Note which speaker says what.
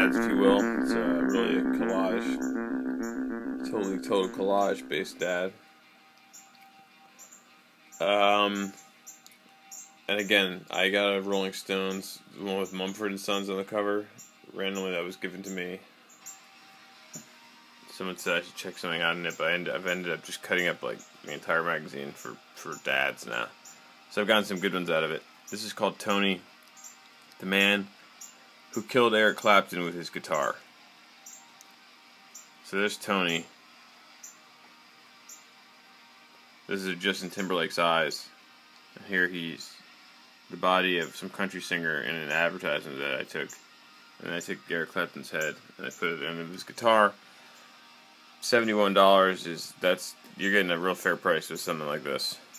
Speaker 1: stones, if you will. It's really a collage, totally total collage-based dad. And again, I got a Rolling Stones, the one with Mumford and Sons on the cover, randomly that was given to me. Someone said I should check something out in it, but I've ended up just cutting up like the entire magazine for dads now. So I've gotten some good ones out of it. This is called Tony, the man who killed Eric Clapton with his guitar. So there's Tony. This is Justin Timberlake's eyes. And here he's the body of some country singer in an advertisement that I took. And I took Eric Clapton's head and I put it under his guitar. $71 you're getting a real fair price with something like this.